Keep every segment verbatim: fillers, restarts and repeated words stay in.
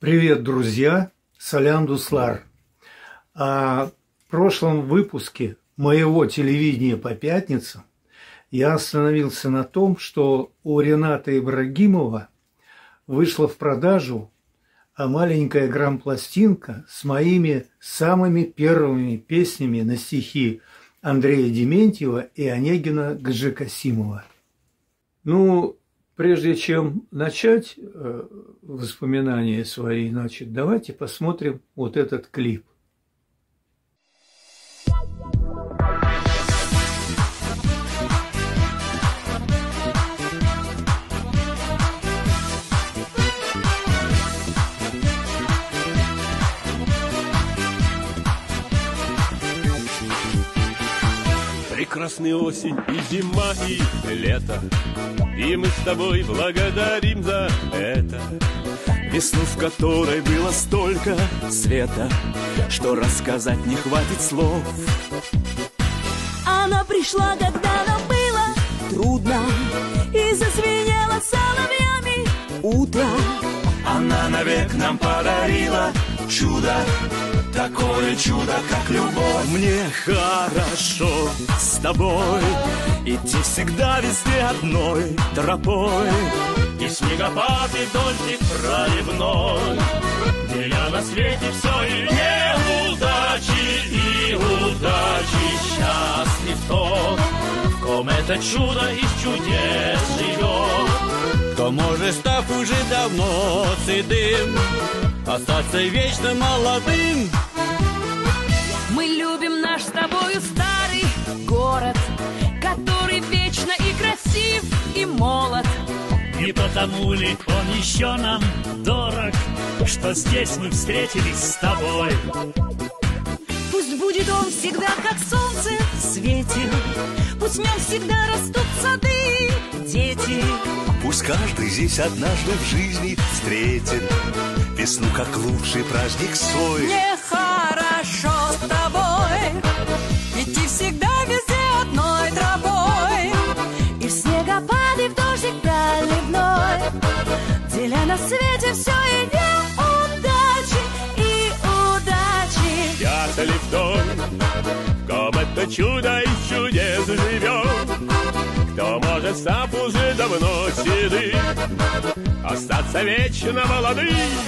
Привет, друзья! Салям Дуслар. А в прошлом выпуске моего телевидения по пятницам я остановился на том, что у Рената Ибрагимова вышла в продажу маленькая грампластинка с моими самыми первыми песнями на стихи Андрея Дементьева и Онегина Гаджикасимова. Ну, прежде чем начать э, воспоминания свои, значит, давайте посмотрим вот этот клип. Прекрасная осень и зима, и лето, и мы с тобой благодарим за это. Весну, в которой было столько света, что рассказать не хватит слов. Она пришла, когда нам было трудно, и зазвенела соловьями утро. Она навек нам подарила чудо, такое чудо, как любовь. Мне хорошо с тобой, идти всегда везде одной тропой. И снегопад, и дождик проливной, деля на свете все и неудачи, и удачи. Счастлив тот, в ком это чудо из чудес живет, кто может, став уже давно седым, остаться вечно молодым. Мы любим наш с тобою старый город, который вечно и красив, и молод. Не потому ли он еще нам дорог, что здесь мы встретились с тобой? Пусть будет он всегда, как солнце светит, пусть в нем всегда растут сады, дети. Пусть каждый здесь однажды в жизни встретит весну, как лучший праздник свой. Мне хорошо с тобой, идти всегда везде одной тропой, и в снегопад, и в дождик проливной, деля на свете все и неудачи, и удачи. Счастлив тот, в ком это чудо из чудес живет, кто может, став уже давно седым, остаться вечно молодым.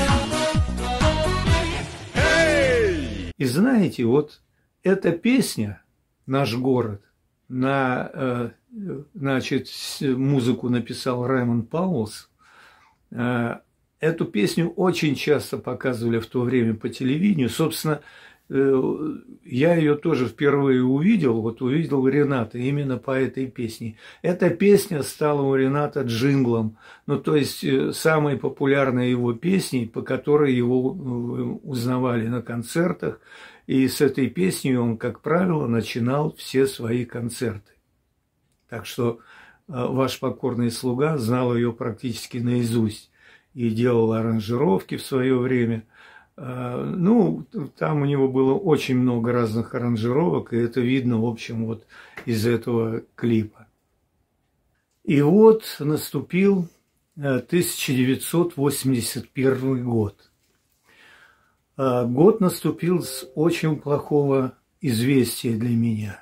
Эй! И знаете, вот эта песня «Наш город», на, э, значит, музыку написал Раймон Пауэлс. Э, эту песню очень часто показывали в то время по телевидению. Собственно, э, я ее тоже впервые увидел, вот увидел Рената именно по этой песне. Эта песня стала у Рената джинглом, ну то есть э, самой популярной его песней, по которой его э, узнавали на концертах. И с этой песней он, как правило, начинал все свои концерты. Так что э, ваш покорный слуга знал ее практически наизусть и делал аранжировки в свое время. Э, ну, там у него было очень много разных аранжировок, и это видно, в общем, вот из этого клипа. И вот наступил э, тысяча девятьсот восемьдесят первый год. Год наступил с очень плохого известия для меня.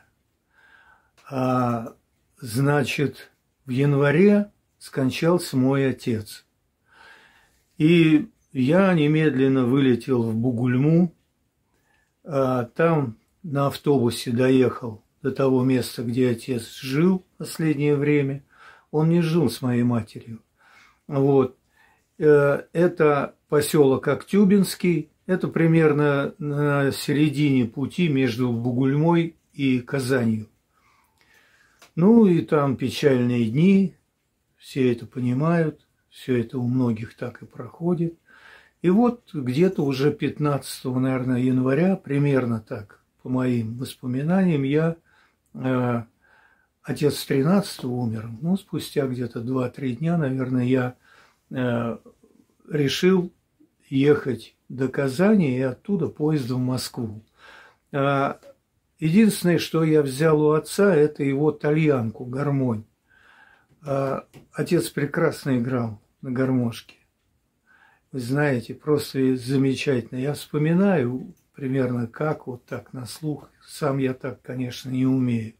А, значит, в январе скончался мой отец. И я немедленно вылетел в Бугульму. А, там на автобусе доехал до того места, где отец жил в последнее время. Он не жил с моей матерью. Вот. Это поселок Актюбинский. Это примерно на середине пути между Бугульмой и Казанью. Ну и там печальные дни, все это понимают, все это у многих так и проходит. И вот где-то уже пятнадцатого, наверное, января, примерно так, по моим воспоминаниям, я, э, отец тринадцатого умер, ну спустя где-то два-три дня, наверное, я э, решил ехать до Казани и оттуда поездом в Москву. Единственное, что я взял у отца, это его тальянку, гармонь. Отец прекрасно играл на гармошке. вы знаете, просто замечательно. Я вспоминаю примерно как, вот так на слух. Сам я так, конечно, не умею.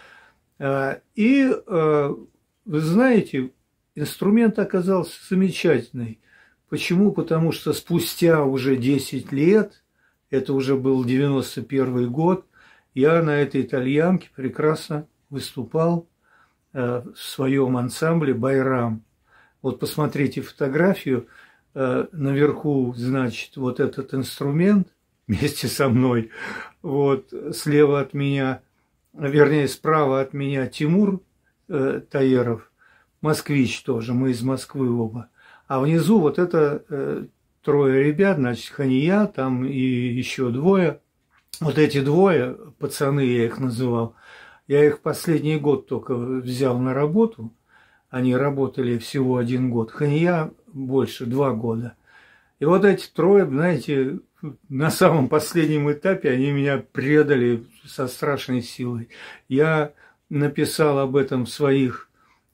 И, вы знаете, инструмент оказался замечательный. Почему? Потому что спустя уже десять лет, это уже был девяносто первый год, я на этой итальянке прекрасно выступал в своем ансамбле «Байрам». Вот посмотрите фотографию, наверху, значит, вот этот инструмент вместе со мной, вот слева от меня, вернее, справа от меня Тимур э, Таеров, москвич тоже, мы из Москвы оба. А внизу вот это э, трое ребят, значит, Хания, там и еще двое. Вот эти двое, пацаны я их называл, я их последний год только взял на работу. Они работали всего один год. Хания больше, два года. И вот эти трое, знаете, на самом последнем этапе они меня предали со страшной силой. Я написал об этом в своих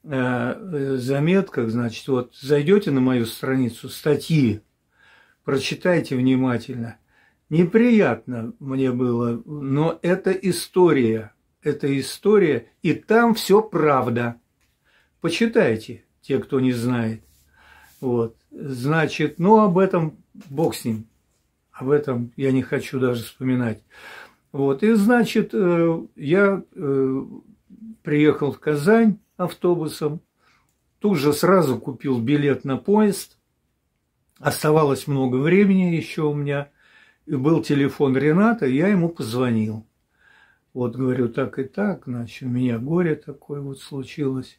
э, заметках, значит, вот зайдете на мою страницу, статьи, прочитайте внимательно. Неприятно мне было, но это история, это история, и там все правда. Почитайте, те, кто не знает. Вот, значит, ну об этом бог с ним. Об этом я не хочу даже вспоминать. Вот, и, значит, я приехал в Казань автобусом, тут же сразу купил билет на поезд. Оставалось много времени еще у меня. И был телефон Рената, я ему позвонил. Вот, говорю, так и так, значит, у меня горе такое вот случилось.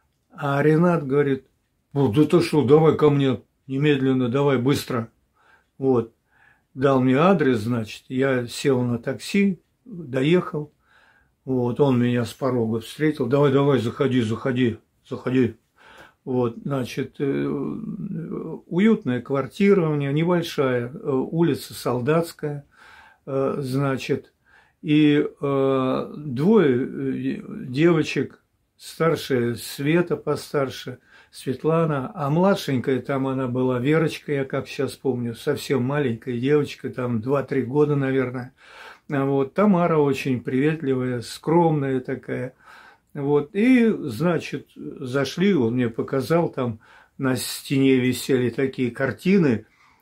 А Ренат говорит: ну, да ты что, давай ко мне немедленно, давай быстро. Вот. Дал мне адрес, значит, я сел на такси, доехал. Вот, он меня с порога встретил. Давай, давай, заходи, заходи, заходи. Вот, значит, уютная квартира у меня, небольшая, улица Солдатская, значит, и двое девочек, старшая Света постарше, Светлана, а младшенькая там она была, Верочка, я как сейчас помню, совсем маленькая девочка, там два-три года, наверное. Вот, Тамара очень приветливая, скромная такая. Вот, и, значит, зашли, он мне показал, там на стене висели такие картины.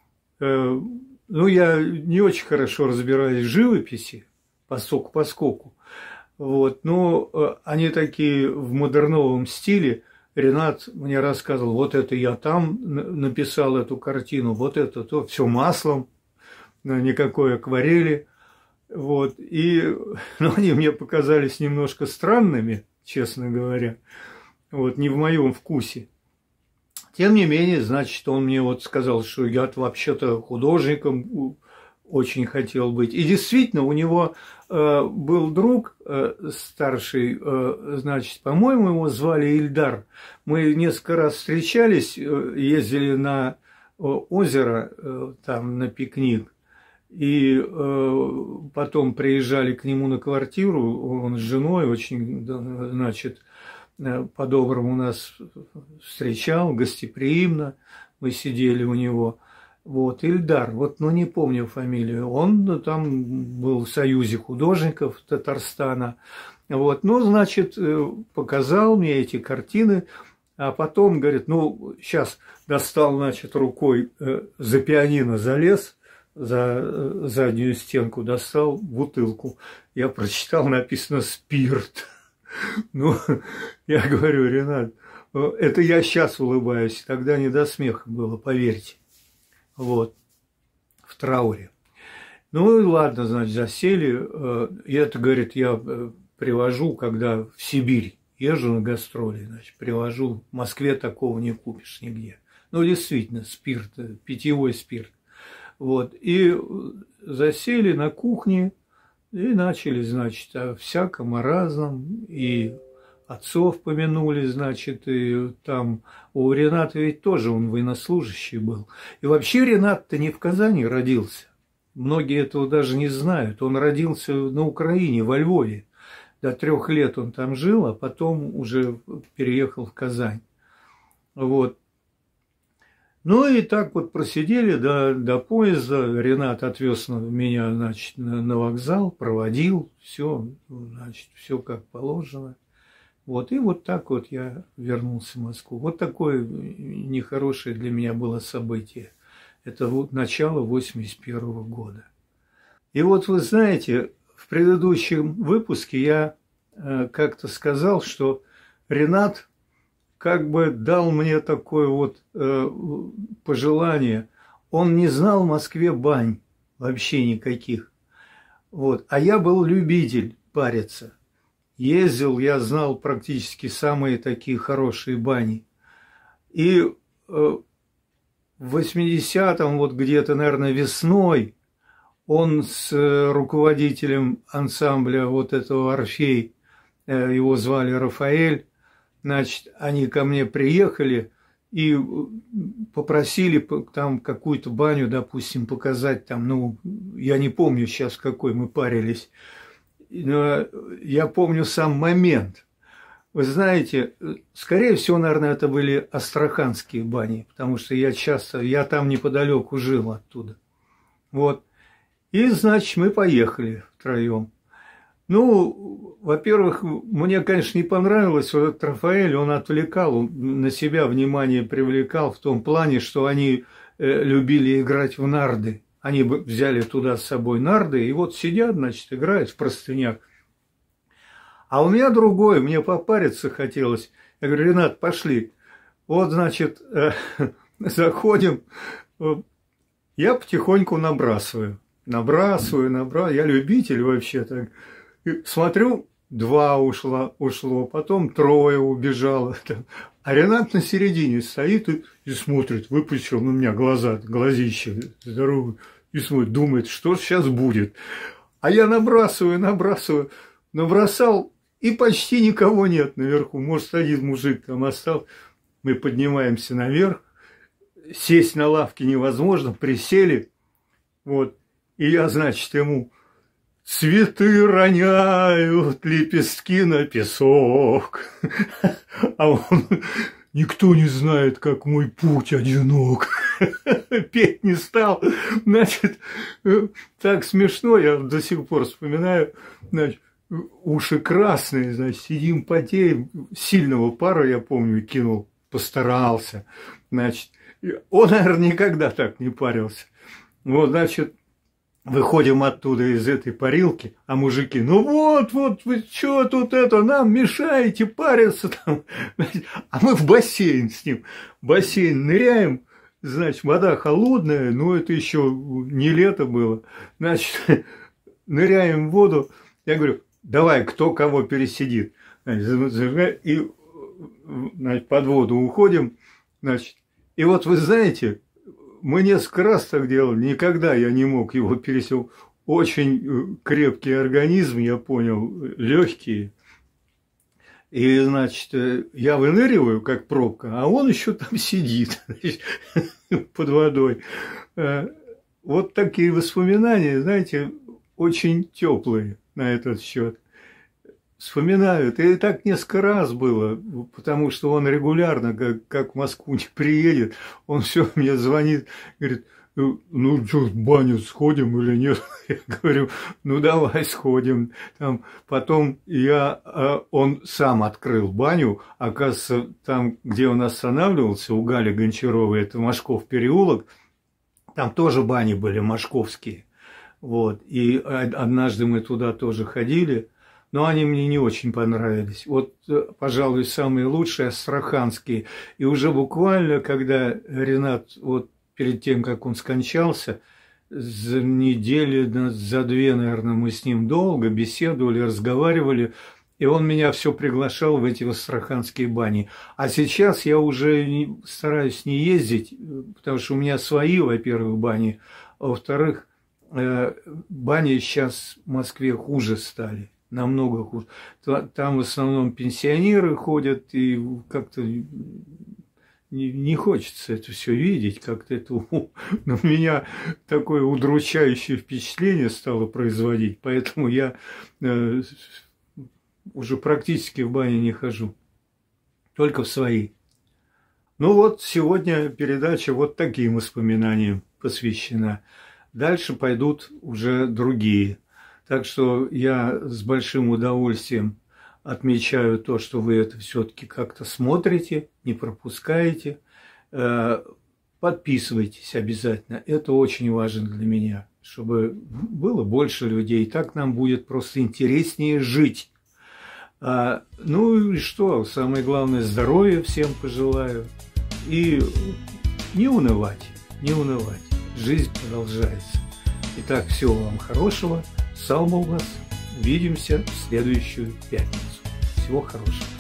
Ну, я не очень хорошо разбираюсь в живописи, поскольку. Вот, но они такие в модерновом стиле. Ренат мне рассказывал, вот это я там написал эту картину, вот это то, все маслом, никакой акварели. Вот, и ну, они мне показались немножко странными, честно говоря, вот, не в моем вкусе. Тем не менее, значит, он мне вот сказал, что я вообще-то художником очень хотел быть. И действительно, у него э, был друг э, старший, э, значит, по-моему, его звали Ильдар. Мы несколько раз встречались, э, ездили на э, озеро, э, там, на пикник. И э, потом приезжали к нему на квартиру, он с женой очень, значит, по-доброму нас встречал, гостеприимно, мы сидели у него. Вот, Ильдар, вот, ну, не помню фамилию, он там был в Союзе художников Татарстана. Вот, ну, значит, показал мне эти картины, а потом, говорит, ну, сейчас достал, значит, рукой за пианино залез, за заднюю стенку достал бутылку. Я прочитал, написано «Спирт». Ну, я говорю, Ренат, это я сейчас улыбаюсь, тогда не до смеха было, поверьте. Вот, в трауре. Ну и ладно, значит, засели. И это, говорит, я привожу, когда в Сибирь езжу на гастроли, значит, привожу. В Москве такого не купишь нигде. Ну, действительно, спирт, питьевой спирт. Вот, и засели на кухне и начали, значит, о всяком, о разном. И отцов помянули, значит, и там у Рената ведь тоже он военнослужащий был. И вообще Ренат-то не в Казани родился. Многие этого даже не знают. Он родился на Украине, во Львове. До трех лет он там жил, а потом уже переехал в Казань. Вот. Ну и так вот просидели до, до поезда. Ренат отвез меня, значит, на, на вокзал, проводил, все, значит, все как положено. Вот, и вот так вот я вернулся в Москву. Вот такое нехорошее для меня было событие. Это вот начало восемьдесят первого года. И вот вы знаете, в предыдущем выпуске я э, как-то сказал, что Ренат как бы дал мне такое вот э, пожелание. Он не знал в Москве бань вообще никаких. Вот. А я был любитель париться. Ездил, я знал практически самые такие хорошие бани. И э, в восьмидесятом, вот где-то, наверное, весной, он с э, руководителем ансамбля вот этого «Орфей», э, его звали Рафаэль, значит, они ко мне приехали и попросили там какую-то баню, допустим, показать там, ну, я не помню сейчас, какой мы парились, но я помню сам момент. Вы знаете, скорее всего, наверное, это были астраханские бани, потому что я часто, я там неподалеку жил оттуда. Вот. И, значит, мы поехали втроем. Ну, во-первых, мне, конечно, не понравилось, вот этот Рафаэль, он отвлекал, он на себя внимание привлекал в том плане, что они э, любили играть в нарды. Они взяли туда с собой нарды, и вот сидят, значит, играют в простынях. А у меня другое, мне попариться хотелось. Я говорю: Ренат, пошли. Вот, значит, э, заходим, я потихоньку набрасываю. Набрасываю, набрасываю, я любитель вообще так. И смотрю, два ушло, ушло, потом трое убежало. А Ренат на середине стоит и, и смотрит, выпучил на меня глаза, глазища здоровые, и смотрит, думает, что сейчас будет. А я набрасываю, набрасываю, набросал, и почти никого нет наверху. Может, один мужик там остался. Мы поднимаемся наверх, сесть на лавке невозможно, присели, вот, и я, значит, ему: цветы роняют лепестки на песок. А он: никто не знает, как мой путь одинок. Петь не стал. Значит, так смешно, я до сих пор вспоминаю. Значит, уши красные, значит, сидим, потеем. Сильного пара, я помню, кинул, постарался. Значит, он, наверное, никогда так не парился. Вот, значит, выходим оттуда из этой парилки, а мужики: ну вот, вот, вы что тут это, нам мешаете париться там. А мы в бассейн с ним. В бассейн ныряем, значит, вода холодная, но это еще не лето было. Значит, ныряем в воду. Я говорю: давай, кто кого пересидит. Значит, и, значит, под воду уходим. Значит, и вот вы знаете, мы несколько раз так делали, никогда я не мог его пересечь. Очень крепкий организм, я понял, легкие. И, значит, я выныриваю, как пробка, а он еще там сидит, значит, под водой. Вот такие воспоминания, знаете, очень теплые на этот счет. Вспоминаю, и так несколько раз было, потому что он регулярно, как, как в Москву не приедет, он все мне звонит, говорит: ну что, в баню сходим или нет? Я говорю: ну давай сходим. Там, потом я, он сам открыл баню, оказывается, там, где он останавливался, у Гали Гончаровой, это Машков переулок, там тоже бани были мошковские. Вот, и однажды мы туда тоже ходили. Но они мне не очень понравились. Вот, пожалуй, самые лучшие астраханские. И уже буквально, когда Ренат, вот перед тем, как он скончался, за недели, за две, наверное, мы с ним долго беседовали, разговаривали, и он меня все приглашал в эти астраханские бани. А сейчас я уже не, стараюсь не ездить, потому что у меня свои, во-первых, бани, а во-вторых, бани сейчас в Москве хуже стали. Намного хуже. Там в основном пенсионеры ходят, и как-то не, не хочется это все видеть, как-то это на меня такое удручающее впечатление стало производить, поэтому я э, уже практически в бане не хожу, только в свои. Ну вот, сегодня передача вот таким воспоминаниям посвящена. Дальше пойдут уже другие. Так что я с большим удовольствием отмечаю то, что вы это все-таки как-то смотрите, не пропускаете. Подписывайтесь обязательно. Это очень важно для меня, чтобы было больше людей. Так нам будет просто интереснее жить. А, ну и что? Самое главное, здоровья всем пожелаю. И не унывать, не унывать. Жизнь продолжается. Итак, всего вам хорошего. Салма у вас. Увидимся в следующую пятницу. Всего хорошего.